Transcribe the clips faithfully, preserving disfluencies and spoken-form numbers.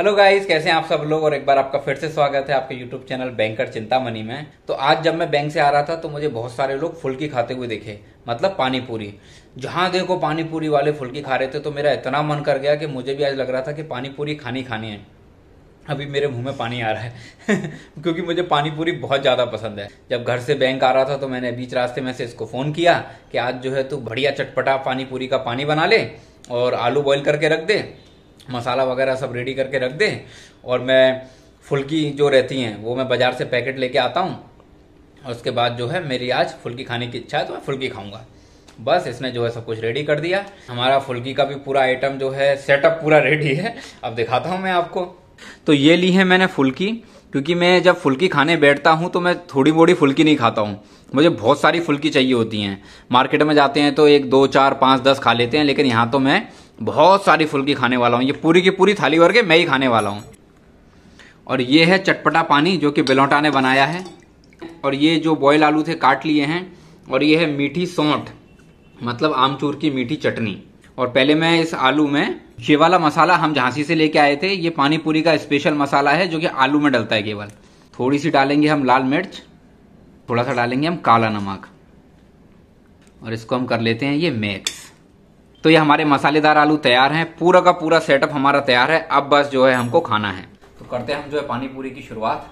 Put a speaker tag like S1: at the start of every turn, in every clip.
S1: Hello guys, कैसे हैं आप सब लोग। और एक बार आपका फिर से स्वागत है आपके यूट्यूब चैनल बैंकर चिंतामणि में। तो आज जब मैं बैंक से आ रहा था तो मुझे बहुत सारे लोग फुल्की खाते हुए दिखे, मतलब पानी पूरी। जहां देखो पानी पूरी वाले फुल्की खा रहे थे तो मेरा इतना मन कर गया कि मुझे भी आज लग रहा था कि पानी पूरी खानी खानी है। अभी मेरे मुंह में पानी आ रहा है क्योंकि मुझे पानी पूरी बहुत ज़्यादा पसंद है। जब घर से बैंक आ रहा था तो मैंने बीच रास्ते में से इसको फ़ोन किया कि आज जो है तू बढ़िया चटपटा पानी पूरी का पानी बना ले और आलू बॉईल करके रख दे, मसाला वगैरह सब रेडी करके रख दे, और मैं फुल्की जो रहती हैं वो मैं बाज़ार से पैकेट लेके आता हूँ। और उसके बाद जो है मेरी आज फुल्की खाने की इच्छा है तो मैं फुल्की खाऊंगा। बस इसने जो है सब कुछ रेडी कर दिया। हमारा फुल्की का भी पूरा आइटम जो है सेटअप पूरा रेडी है। अब दिखाता हूँ मैं आपको। तो ये ली है मैंने फुल्की, क्योंकि मैं जब फुल्की खाने बैठता हूँ तो मैं थोड़ी मोड़ी फुल्की नहीं खाता हूँ, मुझे बहुत सारी फुल्की चाहिए होती हैं। मार्केट में जाते हैं तो एक दो चार पाँच दस खा लेते हैं, लेकिन यहाँ तो मैं बहुत सारी फुल्की खाने वाला हूँ। ये पूरी की पूरी थाली भर के मैं ही खाने वाला हूँ। और ये है चटपटा पानी जो कि बिलौटा ने बनाया है। और ये जो बॉयल आलू थे काट लिए हैं। और ये है मीठी सौंठ, मतलब आमचूर की मीठी चटनी। और पहले मैं इस आलू में ये वाला मसाला हम झांसी से लेके आए थे, ये पानी पूरी का स्पेशल मसाला है जो कि आलू में डलता है केवल। थोड़ी सी डालेंगे हम लाल मिर्च, थोड़ा सा डालेंगे हम काला नमक, और इसको हम कर लेते हैं ये मिक्स। तो ये हमारे मसालेदार आलू तैयार हैं, पूरा का पूरा सेटअप हमारा तैयार है। अब बस जो है हमको खाना है। तो करते हैं हम जो है पानी पूरी की शुरुआत।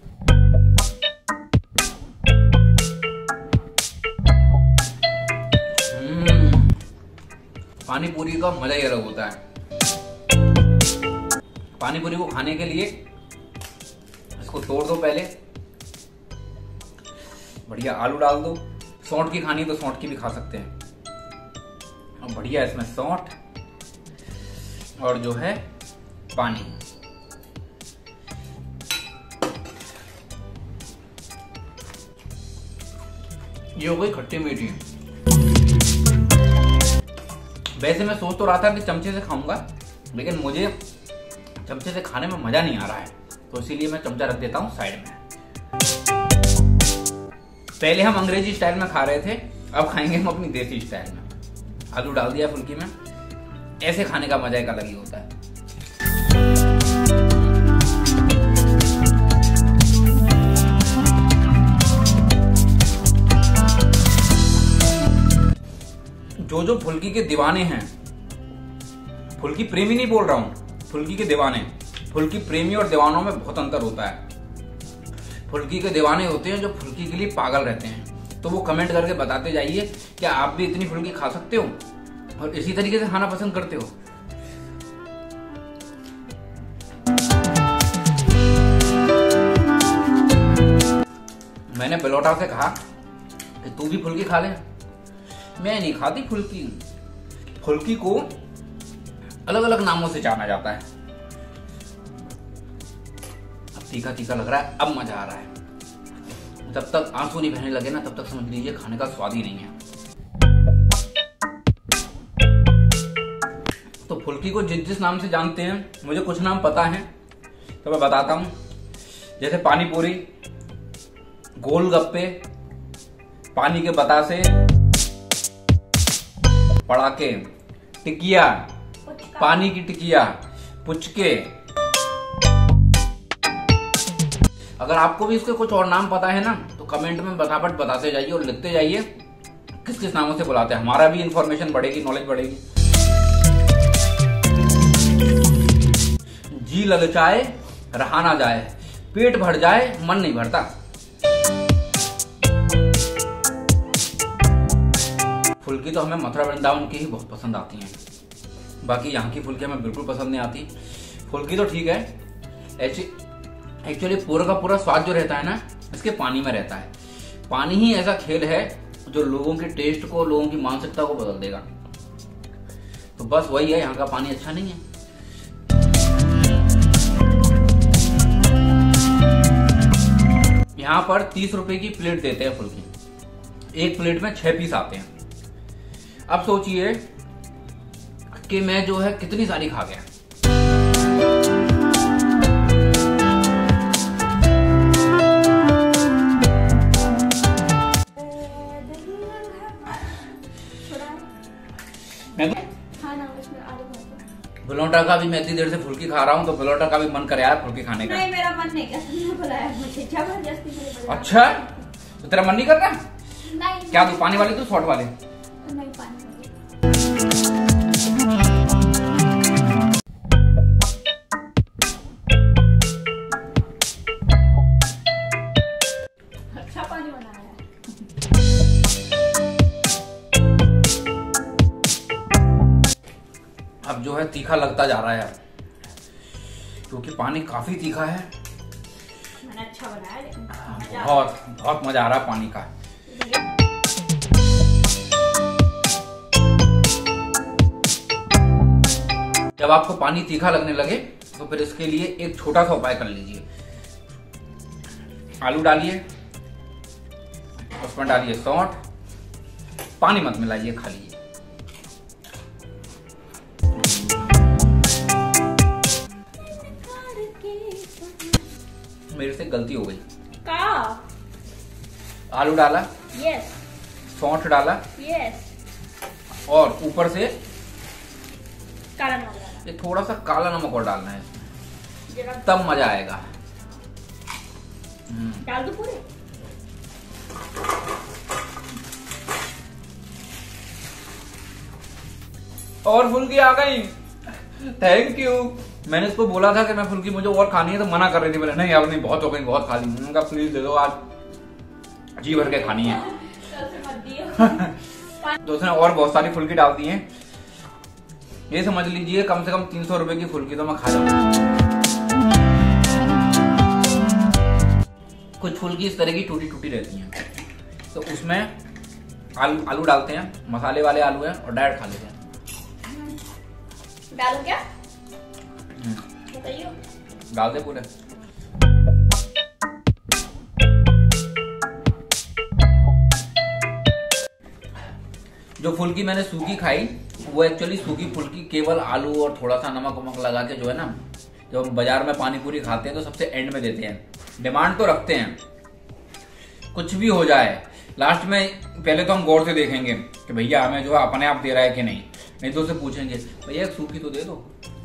S1: पानी पूरी का मजा ही अलग होता है। पानी पूरी को खाने के लिए इसको तोड़ दो, पहले बढ़िया आलू डाल दो। सौंठ की खानी है तो सौंठ की भी खा सकते हैं। और बढ़िया इसमें सौंठ और जो है पानी। ये हो गई खट्टी मीठी। वैसे मैं सोच तो रहा था कि चमचे से खाऊंगा, लेकिन मुझे चमचे से खाने में मजा नहीं आ रहा है, तो इसीलिए मैं चमचा रख देता हूं साइड में। पहले हम अंग्रेजी स्टाइल में खा रहे थे, अब खाएंगे हम अपनी देसी स्टाइल में। आलू डाल दिया फुल्की में, ऐसे खाने का मजा एक अलग ही होता है। जो जो फुल्की के दीवाने हैं, फुल्की प्रेमी नहीं बोल रहा हूं, फुल्की के दीवाने, फुल्की प्रेमी और दीवानों में बहुत अंतर होता है। फुल्की के दीवाने होते हैं जो फुल्की के लिए पागल रहते हैं। तो वो कमेंट करके बताते जाइए क्या आप भी इतनी फुल्की खा सकते हो और इसी तरीके से खाना पसंद करते हो। मैंने बिलौटा से कहा कि तू भी फुल्की खा ले। मैं नहीं खाती फुल्की। फुल्की को अलग अलग नामों से जाना जाता है। अब तीखा तीखा लग रहा है, अब मजा आ रहा है। जब तक आंसू नहीं बहने लगे ना, तब तक समझ लीजिए खाने का स्वाद ही नहीं है। तो फुल्की को जिस जिस नाम से जानते हैं, मुझे कुछ नाम पता है तो मैं बताता हूं। जैसे पानी पूरी, गोलगप्पे, पानी के बतासे, पड़ाके, टिकिया, पानी की टिकिया, पुचके। अगर आपको भी इसके कुछ और नाम पता है ना तो कमेंट में फटाफट बताते जाइए और लिखते जाइए किस किस नामों से बुलाते हैं। हमारा भी इंफॉर्मेशन बढ़ेगी, नॉलेज बढ़ेगी। जी ललचाए रहा ना जाए, पेट भर जाए मन नहीं भरता। फुल्की तो हमें मथुरा वृंदावन की ही बहुत पसंद आती हैं, बाकी यहाँ की फुल्की हमें बिल्कुल पसंद नहीं आती। फुल्की तो ठीक है, एक्चुअली पूरा का पूरा स्वाद जो रहता है ना, इसके पानी में रहता है। पानी ही ऐसा खेल है जो लोगों के टेस्ट को, लोगों की मानसिकता को बदल देगा। तो बस वही है, यहाँ का पानी अच्छा नहीं है। यहाँ पर तीस रुपए की प्लेट देते हैं फुल्की, एक प्लेट में छह पीस आते हैं। अब सोचिए कि मैं जो है कितनी सारी खा गया। बिलौटा बिलोटा का भी मैं इतनी देर से फुल्की खा रहा हूँ, तो बिलोटा का भी मन करे यार फुल्की खाने का।
S2: नहीं, मेरा मन नहीं करता, बुलाया मुझे जबरदस्ती बुलाया।
S1: अच्छा, तो तेरा मन नहीं करता?
S2: नहीं।
S1: क्या तू पानी वाले तू शॉर्ट वाले?
S2: नहीं, पानी वाले। अच्छा पानी बनाया है।
S1: अब जो है तीखा लगता जा रहा है यार, क्योंकि पानी काफी तीखा है।
S2: मैंने अच्छा बनाया, लेकिन मजा
S1: बहुत बहुत मजा आ रहा है पानी का। जब आपको पानी तीखा लगने लगे तो फिर इसके लिए एक छोटा सा उपाय कर लीजिए। आलू डालिए, उसमें डालिए सौंठ, पानी मत मिलाइए, खा लीजिए। मेरे से गलती हो गई।
S2: का
S1: आलू डाला,
S2: यस,
S1: सौंठ डाला,
S2: यस,
S1: और ऊपर से
S2: काला नमक डाला।
S1: ये थोड़ा सा काला नमक और डालना है,
S2: जरा
S1: तब मजा आएगा। हम्म,
S2: डाल दो पूरे।
S1: और फुल्की आ गई, थैंक यू। मैंने इसको बोला था कि मैं फुल्की मुझे और खानी है, तो मना कर रही थी, बोले नहीं अब नहीं, बहुत हो गई, बहुत खा ली। मैंने कहा प्लीज दे दो, आज जी भर के खानी है। तो उसने और बहुत सारी फुल्की डाल दी है। ये समझ लीजिए कम से कम तीन सौ रुपए की फुल्की तो मैं खा जाऊंगा। कुछ फुल्की इस तरह की टूटी टूटी रहती हैं, तो उसमें आलू आलू डालते हैं, मसाले वाले आलू हैं, और डायरेक्ट खा लेते हैं।
S2: डालो क्या बताइए?
S1: डाल दे पूरे। जो फुल्की मैंने सूखी खाई वो एक्चुअली सूखी फुल्की केवल आलू और थोड़ा सा नमक वमक लगा के, जो है ना, जब हम बाजार में पानी पूरी खाते हैं तो सबसे एंड में देते हैं। डिमांड तो रखते हैं, कुछ भी हो जाए लास्ट में पहले तो हम गौर से देखेंगे कि भैया हमें जो है अपने आप दे रहा है कि नहीं, नहीं तो उसे पूछेंगे भैया एक सूखी तो दे दो।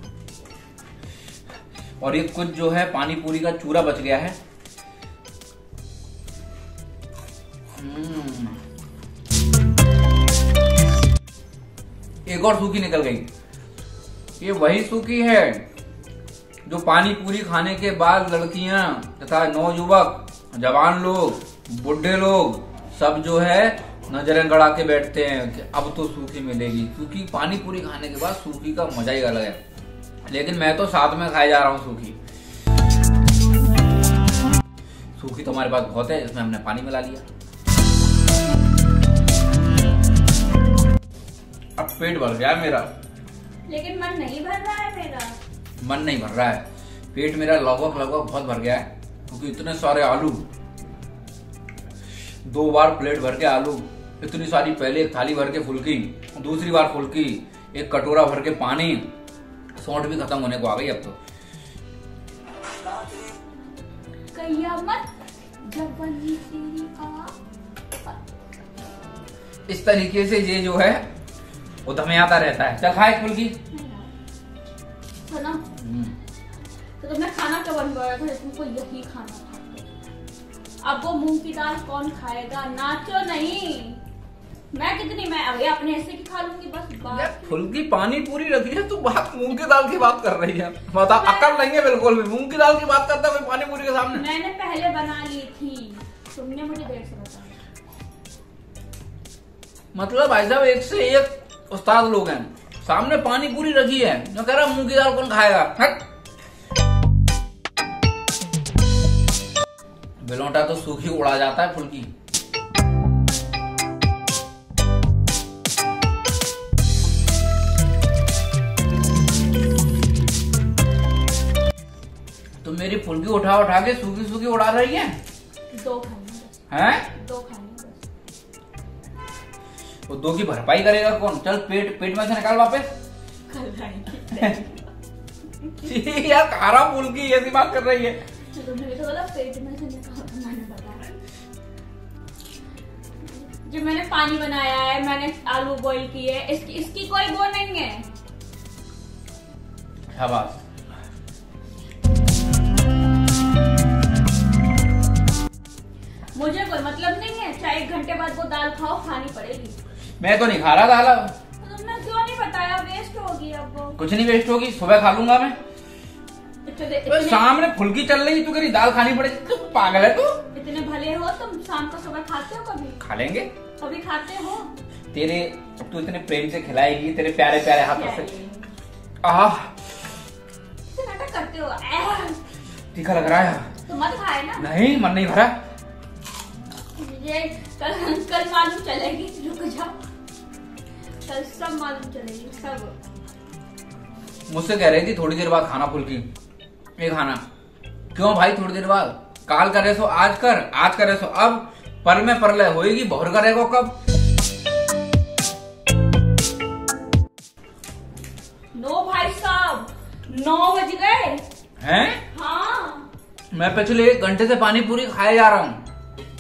S1: और ये कुछ जो है पानी पूरी का चूरा बच गया है। एक और सूखी निकल गई। ये वही सूखी है जो पानी पूरी खाने के बाद लड़कियां तथा नौजुवक, जवान लोग, बुढ़े लोग सब जो है नजरें गड़ा के बैठते हैं कि अब तो सूखी मिलेगी। सूखी पानी पूरी खाने के बाद सूखी का मजा ही अलग है। लेकिन मैं तो साथ में खाए जा रहा हूं सूखी। सूखी तो हमारे पास बहुत है, इसमें हमने पानी मिला लिया। अब पेट भर गया मेरा,
S2: लेकिन मन नहीं भर रहा है मेरा।
S1: मन नहीं भर रहा है, पेट मेरा लगभग लगभग बहुत भर गया है, क्योंकि इतने सारे आलू, दो बार प्लेट भर के आलू, इतनी सारी, पहले एक थाली भर के फुल्की, दूसरी बार फुल्की, एक कटोरा भर के पानी, सौंठ भी खत्म होने को आ गई अब तो।
S2: कयामत जब बनी तेरी आ।
S1: इस तरीके से ये जो है वो दमे आता रहता है। चल खाए फुल्की।
S2: सुनो, तो तुमने खाना क्या बनवाया था? तुमको यही खाना था। अब वो मूंग की दाल कौन खाएगा? नाचो नहीं। मैं कितनी, मैं अभी अपने ऐसे की खा लूंगी बस। बात
S1: फुल्की पानी पूरी रखी है, तू बात मूंग की दाल की बात कर रही है। बता, अकल नहीं है बिल्कुल भी। मूंग की दाल की बात करता है पानी पूरी के सामने।
S2: मैंने पहले बना ली थी, तुमने मुझे देर से बताया।
S1: मतलब भाई साहब एक से एक उस्ताद लोग हैं, सामने पानी पूरी रखी है, जो कह रहा मूंग की दाल कौन खाएगा? हट। बिलोटा तो सूखी उड़ा जाता है फुल्की। तो मेरी फुल्की उठा उठा के सूखी सूखी उड़ा रही है।
S2: दो खानी
S1: हैं?
S2: दो खानी बस।
S1: वो दो की भरपाई करेगा कौन? चल पेट पेट में से निकाल वापस। यार खा रहा फुल्की, ऐसी बात कर रही है।
S2: तुमने भी तो बोला पेट में से निकाल, मैंने बताया। जो मैंने पानी बनाया है, मैंने आलू बॉईल किए, इसकी इसकी कोई वो नहीं है।
S1: शाबाश।
S2: मुझे कोई मतलब नहीं है, चाहे एक घंटे बाद वो दाल खाओ, खानी पड़ेगी।
S1: मैं तो नहीं खा रहा दाल।
S2: तो तुमने क्यों नहीं बताया? वेस्ट होगी अब वो।
S1: कुछ नहीं वेस्ट होगी, सुबह खा लूंगा मैं।
S2: इतने,
S1: सामने फुल्की चल रही, तू कह रही दाल खानी पड़ेगी, तू पागल है तू।
S2: इतने भले हो तुम, शाम को सुबह खाते हो कभी?
S1: खा लेंगे।
S2: कभी खाते हो?
S1: तेरे तू इतने प्रेम से खिलाएगी, तेरे प्यारे प्यारे हाथों से। आह
S2: नाटक करते हो।
S1: तीखा लग रहा है।
S2: तो मत खाए ना।
S1: नहीं, मन नहीं भरा।
S2: ये कल कल मालूम चलेगी, रुक जाओ, कल सब मालूम चलेगी सब।
S1: मुझसे कह रही थी थोड़ी देर बाद खाना फुल्की, ये खाना। क्यों भाई थोड़ी देर बाद? काल करे सो आज कर, आज करे सो अब, पल में परलय होएगी, बहुर करेगा कब?
S2: नो भाई साहब, नौ बज गए
S1: हैं?
S2: हाँ।
S1: मैं पिछले एक घंटे से पानी पूरी खाए जा रहा हूँ।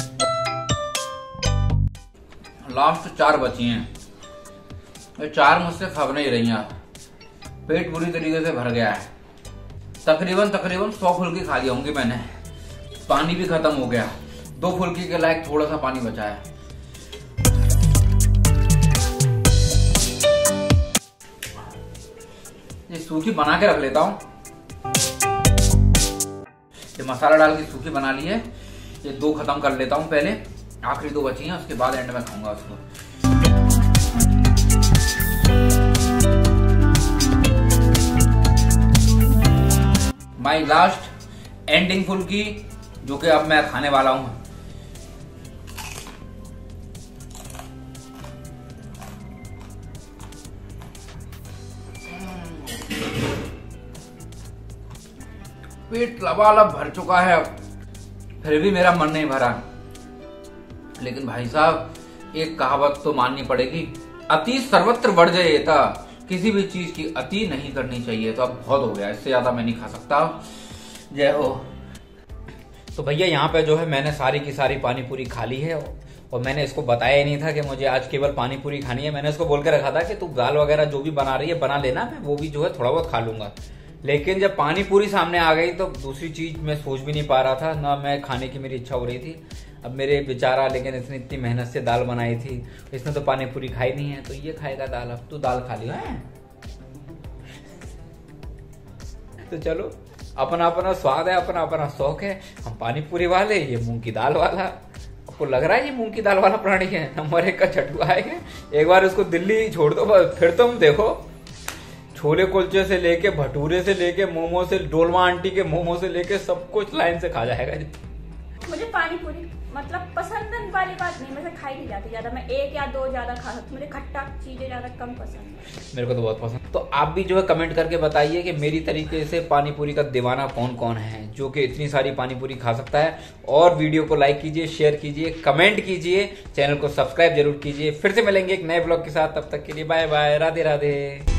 S1: लास्ट चार बची हैं, ये चार मुझसे खब नहीं रही हैं। पेट बुरी तरीके से भर गया है। तकरीबन तकरीबन सौ फुल्की खा ली होंगी मैंने। पानी भी खत्म हो गया, दो फुल्की के लायक थोड़ा सा पानी बचा है। ये सूखी बना के रख लेता हूँ। ये मसाला डाल के सूखी बना ली है, ये दो खत्म कर लेता हूँ पहले, आखिरी दो बची हैं, उसके बाद एंड में खाऊंगा उसको। माई लास्ट एंडिंग फुल्की, जो कि अब मैं खाने वाला हूं। पेट लबालब भर चुका है, फिर भी मेरा मन नहीं भरा। लेकिन भाई साहब, एक कहावत तो माननी पड़ेगी, अति सर्वत्र वर्जयेता। किसी भी चीज की अति नहीं करनी चाहिए। तो अब बहुत हो गया, इससे ज्यादा मैं नहीं खा सकता। जय हो। तो भैया यहाँ पे जो है मैंने सारी की सारी पानी पूरी खा ली है, और मैंने इसको बताया ही नहीं था कि मुझे आज केवल पानी पूरी खानी है। मैंने इसको बोल के रखा था कि तू दाल वगैरह जो भी बना रही है बना लेना, मैं वो भी जो है थोड़ा बहुत खा लूंगा। लेकिन जब पानी पूरी सामने आ गई तो दूसरी चीज मैं सोच भी नहीं पा रहा था, ना मैं खाने की मेरी इच्छा हो रही थी। अब मेरे बेचारा, लेकिन इसने इतनी मेहनत से दाल बनाई थी, इसने तो पानी पूरी खाई नहीं है, तो ये खाएगा दाल। अब तू दाल खा लियो है। तो चलो, अपना अपना स्वाद है, अपना अपना शौक है। हम पानी पूरी वाले, ये मूंग की दाल वाला। आपको लग रहा है ये मूंग की दाल वाला प्राणी है? नंबर एक का चटुआ है। एक बार उसको दिल्ली छोड़ दो, फिर तुम देखो, छोले कुलचे से लेके, भटूरे से लेके, मोमो से, डोलमा आंटी के मोमो से लेके सब कुछ लाइन से खा जाएगा।
S2: मुझे पानी पूरी मतलब पसंद वाली बात नहीं, मैं खाई नहीं जाती ज्यादा। मैं एक या दो ज्यादा खा सकती, मुझे खट्टा चीजें ज्यादा कम पसंद है।
S1: मेरे को तो बहुत पसंद। तो आप भी जो है कमेंट करके बताइए कि मेरी तरीके से पानी पूरी का दीवाना कौन कौन है, जो कि इतनी सारी पानी पूरी खा सकता है। और वीडियो को लाइक कीजिए, शेयर कीजिए, कमेंट कीजिए, चैनल को सब्सक्राइब जरूर कीजिए। फिर से मिलेंगे एक नए ब्लॉग के साथ, तब तक के लिए बाय बाय, राधे राधे।